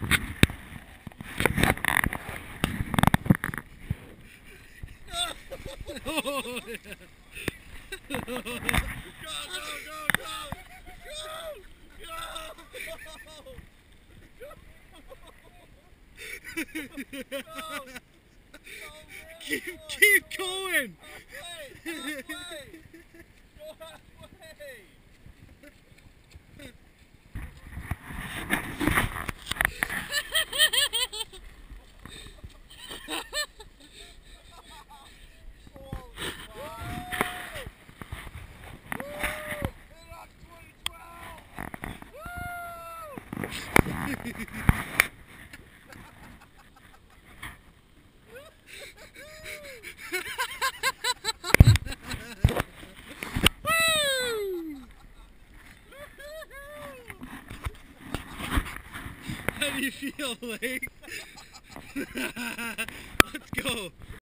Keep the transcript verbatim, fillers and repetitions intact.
Oh, yeah. Go, go, go, go, go, go, go, go. Keep, keep going. Halfway, halfway. Go halfway. How do you feel, Lake? Let's go.